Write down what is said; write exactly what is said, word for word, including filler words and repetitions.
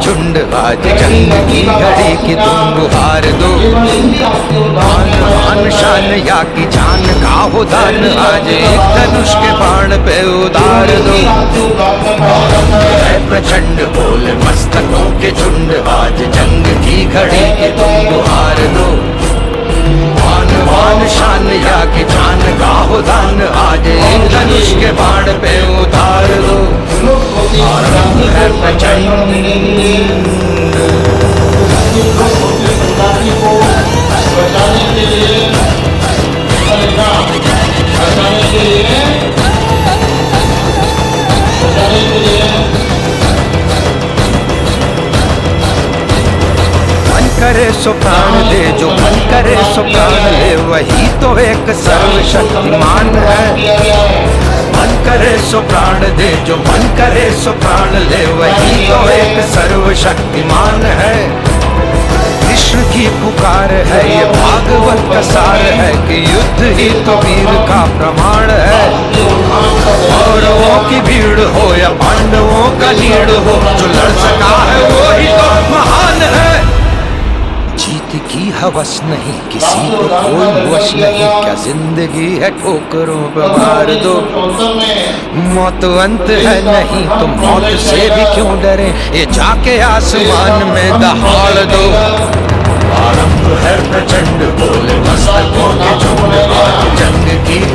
झुंड आज जंग की घड़ी की तुम गुहार दो। मान मान शान या की जान का हो दान आज एक धनुष के बाण पे उतार दो। है प्रचंड बोल मस्तकों के झुंड आज जंग की घड़ी की तुम गुहार दो। मान मान शान या की जान का हो दान आज एक धनुष के बाण पे उतार दो। आरंभ है प्रचंड करे सो प्राण दे, जो मन करे सो प्राण ले, वही तो एक सर्वशक्तिमान है। मन करे सो प्राण दे, जो मन करे सो प्राण ले, वही तो एक सर्वशक्तिमान है। कृष्ण की पुकार है ये भागवत का सार है कि युद्ध ही तो वीर का प्रमाण है। कौरवों की भीड़ हो या पांडवों का नीड़ हो, जो लड़ सका है वो ही तो महान है। जीत की हवस नहीं किसी को कोई वश नहीं, क्या जिंदगी है ठोकरों पे मार दो। मौत अंत है नहीं तो मौत से भी क्यों डरे, ये जाके आसमान में दहाड़ दो। आरंभ है प्रचंड बोले मस्तकों के झुंड आज जंग की